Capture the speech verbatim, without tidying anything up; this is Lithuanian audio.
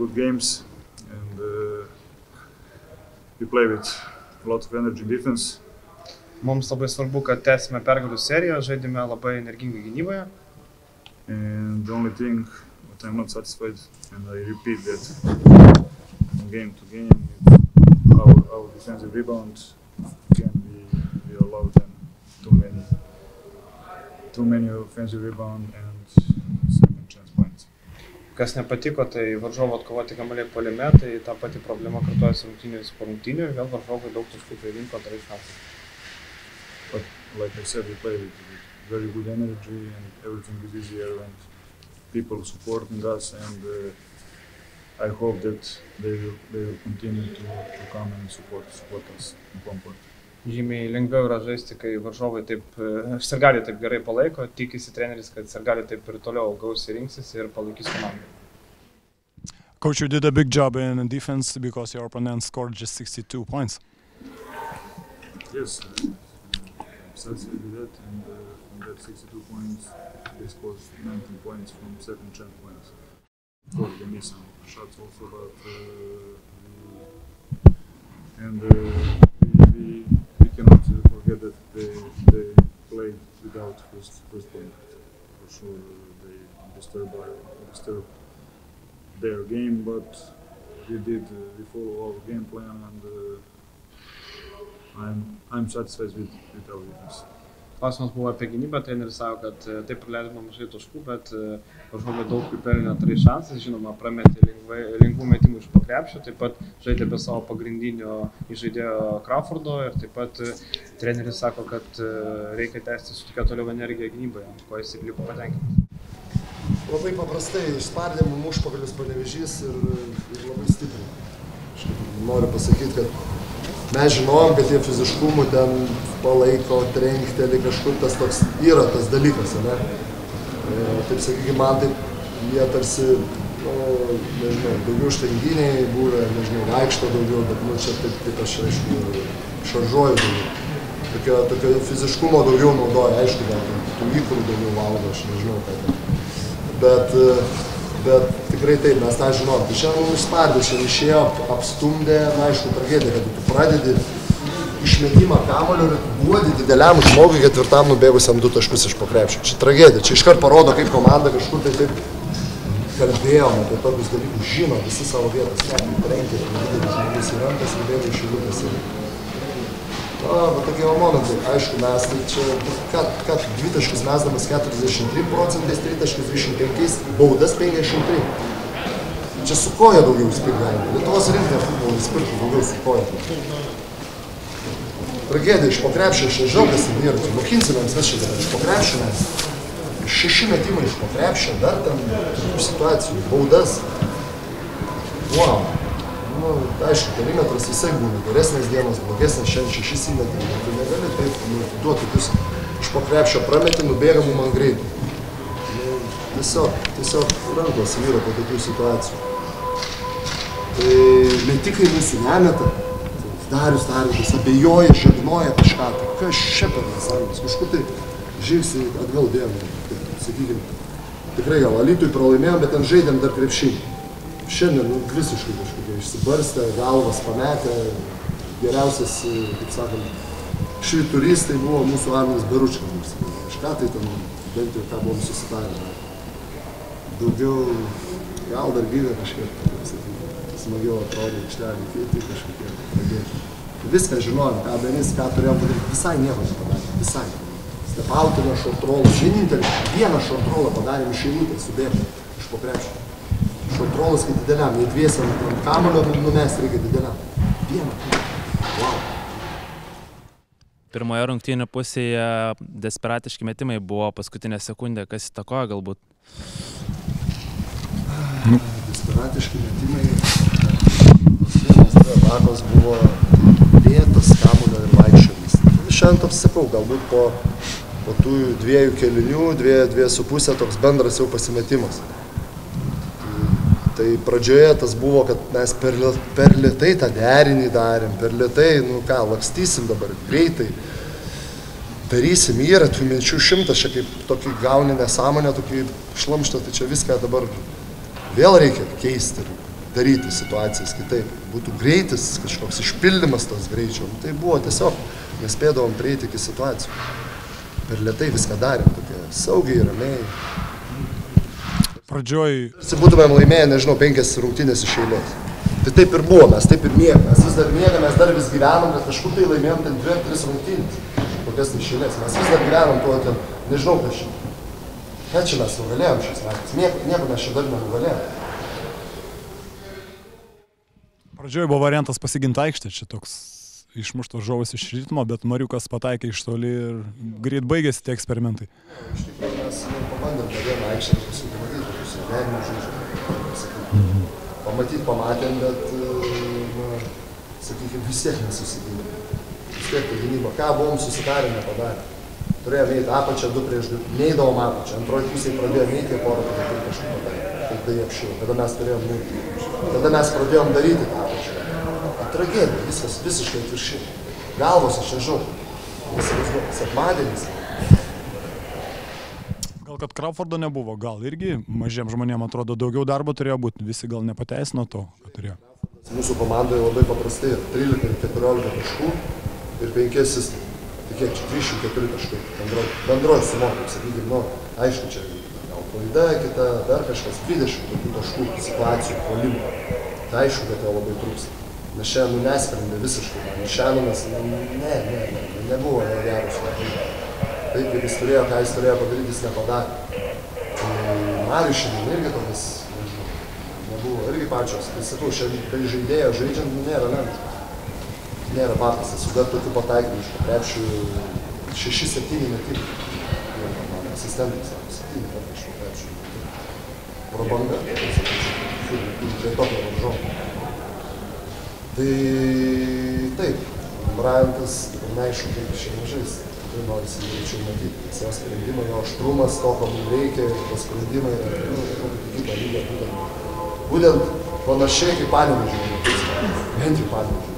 good games, and uh, we play with a lot of energy defense. Mums labai svarbu, kad tęsime pergalių seriją, žaidėme labai energingai gynyboje. And the only thing that I'm not satisfied, and I repeat that game to game, is our, our defensive rebound. Again, we, we allow them too many, too many offensive rebound and second chance points. Kas nepatiko, tai varžovo atkovoti kamuoliai puolime, tai ta pati problema kartuojasi rungtynės po rungtynių ir vėl varžovai daug taškų pririnko antrais šansais. But like I said, we play with, with very good energy and everything is easier and people supporting us, and uh, I hope that they will, they will continue to, to come and support, support us in Concord. Žymiai lengviau yra žaisti, kai varžovai taip, sirgaliai taip gerai palaiko, tikisi treneris, kad sirgaliai taip ir toliau gausiai rinksis ir palaikys komandą. Coach, you did a big job in defense because your opponent scored just sixty-two points. Yes, I'm satisfied with that, and uh, from that sixty-two points, they scored nineteen points from second chance points. Of course, they missed some shots also, but uh, we, and uh, we, we cannot forget that they, they played without first first point. For sure, they disturbed our, disturbed their game, but we did uh, we follow our game plan, and uh, I'm I'm satisfied with, with our defense. Klausimas buvo apie gynybą, treneris sako, kad taip praleidome mažai taškų, bet varžovai daug pelnė antrais šansais, žinoma, prametė lengvai, lengvų metimų iš po krepšio, taip pat žaidė be savo pagrindinio įžaidėjo Crawfordo ir taip pat treneris sako, kad reikia tęsti su tokia toliau energija gynyboje, ko jis ir liko patenkintas. Labai paprastai išspardė mum užpakalius Panevėžys ir, ir labai stipriai. Aš noriu pasakyti, kad mes žinojom, kad jie fiziškumų ten palaiko, trenkteli, kažkur tas toks yra tas dalykas, ne? E, taip sakykime, man taip, jie tarsi, nu, nežinau, daugiau štanginiai būrė, nežinau, vaikšto daugiau, bet, nu, čia taip, taip aš, aišku, šaržuoju daugiau. Tokio, tokio fiziškumo daugiau naudoja, aišku, gal, tų įkurų daugiau valgo, aš nežinau, ką ten. Bet, bet tikrai taip, mes tą žinom. Tai šiandien išspardė, šiandien išėjo, apstumdė, na, aišku, tragedija, kad tu pradedi išmetimą kamuolio ir duodi dideliam žmogui ketvirtam nubėgusiam du taškus iš po krepšio. Čia tragedija. Čia iškart parodo, kaip komanda kažkur tai taip kalbėjom apie tokius dalykus. Žino visi savo vietos, kaip trenkė, didelis žmogus į rankas ir bėga iš šilutės. Na, va tokie momentai. Aišku, mes tai čia, kad, kad dvitaškis mesdamas keturiasdešimt trim procentais, tritaškis dvidešimt penkiais, baudas penkiasdešimt trim. Čia su koja daugiau įspirti galima. Lietuvos rinktinė futbolą įspirti daugiau su koja. Tragedija iš po krepšio, aš nežinau, kas ten yra. Mokinsimėms vis šitą, iš po krepšio mes. Šeši metimai iš po krepšio, dar ten situacijų, baudas. Wow. Nu, aišku, perimetras visai būna, geresnės dienos, blogesnės, šiandien šešis įmetė, tu negali taip, nu, duoti tokius iš po krepšio prametį, nubėga mum ant greitų. Nu, tiesiog, tiesiog rankos vyra po tokių situacijų. Tai metikai visi nemeta, Darius Darius abejoja, žagnoja kažką, tai kas čia per nesąlygas, kažkur tai žingsnį atgal dėjom, tai, sakykime, tikrai gal Alytui pralaimėjom, bet ten žaidėm dar krepšinį. Šiandien nu, visiškai kažkokie išsibarstę, galvas pametę, geriausias, kaip sakant, švyturys tai buvo mūsų Arminas Beručkas. Kažką tai ten, bent jau ką buvom susitarę. Daugiau, gal dar gyvė kažkiek, kaip sakyti, smagiau atrodė aikštelį, kiti kažkokie pradėti. Viską žinojom, ką darys, ką turėjom padaryti, visai nieko nepadarė, visai. Stepautiną šortrolą, vienintelį, vieną šortrolą padarėm iš eilutės, subėgti iš po krepšio. Šortrolas kaip dideliam, jei dviesiam ant kamulio numesti reikia dideliam. Vieną. Wow. Pirmoje rungtynių pusėje desperatiški metimai buvo paskutinė sekundė, kas įtakojo galbūt? Desperatiški metimai. Tos vienas dvi atakos buvo lėtas kamulio ir vaikščiomis. Šiandien toks sakau, galbūt po, po tų dviejų kelinių, dvie, dvie su pusė toks bendras jau pasimetimas. Tai pradžioje tas buvo, kad mes per, per lėtai tą derinį darėm, per lėtai, nu ką, lakstysim dabar greitai, darysim, yra tų minčių šimtas, čia kaip tokį gauni nesąmonę, tokį šlamštą, tai čia viską dabar vėl reikia keisti. daryti situacijas kitaip. Būtų greitis, kažkoks išpildymas tos greičio. Tai buvo tiesiog, mes spėdavom prieiti iki situacijų. Per lėtai viską darėm, tokie saugiai, ramiai. Pradžioj... Tarsi būtumėm laimėję, nežinau, penkias rungtynės iš eilės. Tai taip ir buvo, mes taip ir miegam. Mes vis dar miegam, mes dar vis gyvenom, bet kažkur tai laimėjom ten dvi ar tris rungtynės. Kokias tai iš eilės. Mes vis dar gyvenom tuo, ten, nežinau, ką čia. Ką čia mes nugalėjom šiais metais? Nieko, nieko mes čia dar nenugalėjom. Pradžioj buvo variantas pasiginti aikštę, čia toks išmuštos žovas iš ritmo, bet Mariukas pataikė iš toli ir greit baigėsi tie eksperimentai. Iš tikrųjų mes nu, pabandėm tą vieną aikštę ir pasipamatyti, tokius gyvenimo žodžius. Pamatyti pamatėm, bet, na, sakykime, vis tiek nesusigynėm. Vis tiek ta gynyba. Ką buvom susitarę, nepadarė. Turėjom eiti apačią du prieš du. Neįdavom apačią. Antroji pusėje pradėjom eiti, porą tada turi kažką padaryti. Taip tai apšiau. Tada mes turėjom nueiti. Tada mes pradėjom daryti tą apačią. Tragedija, viskas visiškai atvirkščiai. Galvos aš nežinau. Įsivaizduoju, sekmadienis. Gal kad Crawfordo nebuvo, gal irgi mažiem žmonėm atrodo daugiau darbo turėjo būti, visi gal nepateisino to, ką turėjo. Mūsų komandoje labai paprastai trylika ir keturiolika taškų ir penki asistai. Tai kiek čia trisdešimt keturi taškai bendroj, bendroj sumoj, kaip sakykime, nu, aišku, čia gal klaida, kita, dar kažkas, dvidešimt tokių taškų situacijų, puolimų. Tai aišku, kad jo labai trūksta. Mes šiandien nu, nesprendė visiškai, nes šiandien mes, ne, ne, ne, nebuvo geros. Taip, kaip jis turėjo, ką jis turėjo padaryti, jis nepadarė. Tai Marius šiandien irgi tomis, nežinau, nebuvo, irgi pačios. Tai sakau, šiandien tai žaidėjo žaidžiant, nu, nėra lengva. Nėra paprastas, su dar tokiu pataikymu iš pakrepšių šeši septyni metimai. Asistentai sako, septyni kartai iš pakrepšių. Prabanga, tai sakyčiau, tai tokio varžovo. Tai taip, Bryantas, neaišku, kaip šiandien žais. Tai norisi greičiau matyti. Jo sprendimai, jo aštrumas, to, ko mums reikia, tos sprendimai yra nu, kokį kitą lygą. Būtent, būtent panašiai kaip Panevėžio, bent jau Panevėžio.